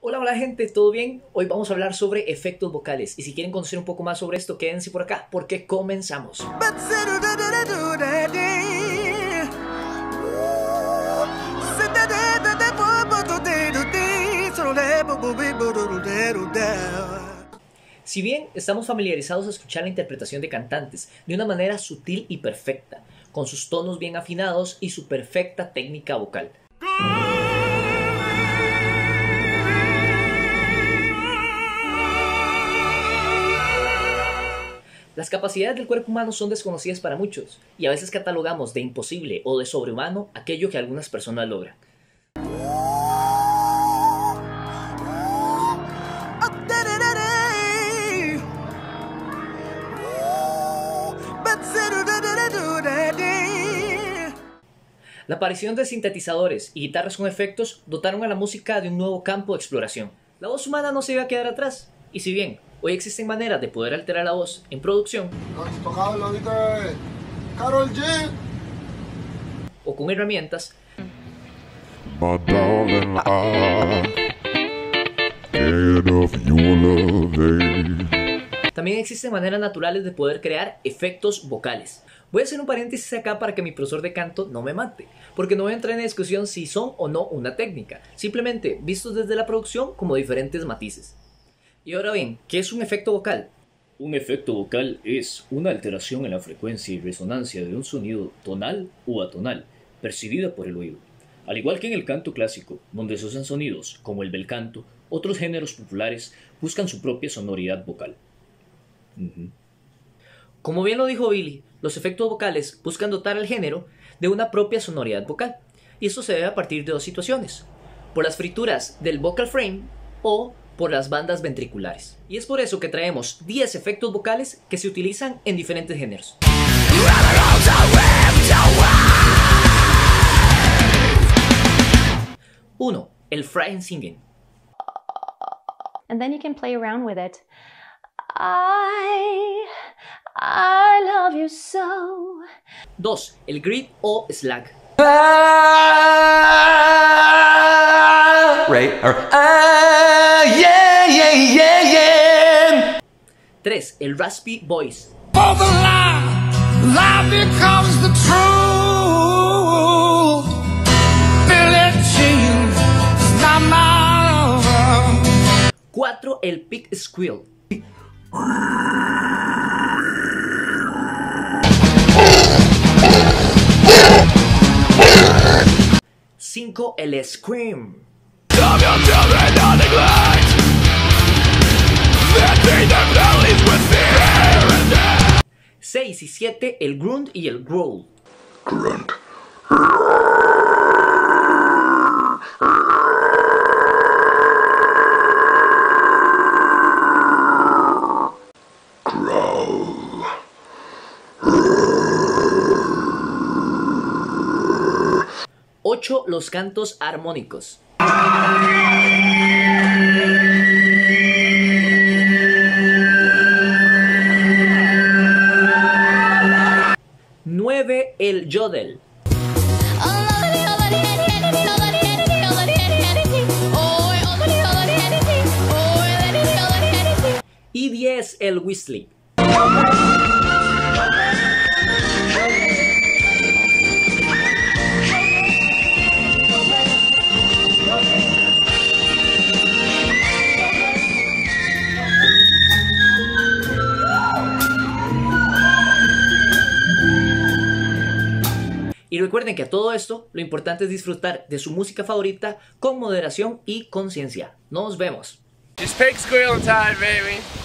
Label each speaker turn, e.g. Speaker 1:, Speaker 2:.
Speaker 1: Hola, hola gente, ¿todo bien? Hoy vamos a hablar sobre efectos vocales y si quieren conocer un poco más sobre esto, quédense por acá porque comenzamos. Si bien estamos familiarizados a escuchar la interpretación de cantantes de una manera sutil y perfecta, con sus tonos bien afinados y su perfecta técnica vocal, las capacidades del cuerpo humano son desconocidas para muchos, y a veces catalogamos de imposible o de sobrehumano aquello que algunas personas logran. La aparición de sintetizadores y guitarras con efectos dotaron a la música de un nuevo campo de exploración. La voz humana no se iba a quedar atrás, y si bien hoy existen maneras de poder alterar la voz en producción o con herramientas, también existen maneras naturales de poder crear efectos vocales. Voy a hacer un paréntesis acá para que mi profesor de canto no me mate, porque no voy a entrar en discusión si son o no una técnica, simplemente vistos desde la producción como diferentes matices. Y ahora bien, ¿qué es un efecto vocal? Un efecto vocal es una alteración en la frecuencia y resonancia de un sonido tonal o atonal, percibida por el oído. Al igual que en el canto clásico, donde se usan sonidos como el bel canto, otros géneros populares buscan su propia sonoridad vocal. Como bien lo dijo Billy, los efectos vocales buscan dotar al género de una propia sonoridad vocal, y esto se debe a partir de dos situaciones: por las frituras del vocal frame o por las bandas ventriculares. Y es por eso que traemos 10 efectos vocales que se utilizan en diferentes géneros. 1. El frying singing.
Speaker 2: And then you can play around with it. I love you so.
Speaker 1: 2. El grit o slag.
Speaker 3: Yeah, yeah, yeah, yeah.
Speaker 1: 3. El raspy voice.
Speaker 3: For the lie becomes the truth. Billie Jean is not my lover.
Speaker 1: 4. El pig squeal. 5. El scream. 6 y 7. El grunt y el growl.
Speaker 4: Grunt. Growl.
Speaker 1: 8. Los cantos armónicos. 9. El yodel. Y 10. El whistling. Y recuerden que a todo esto, lo importante es disfrutar de su música favorita con moderación y conciencia. Nos vemos.
Speaker 5: It's pig squealing time, baby.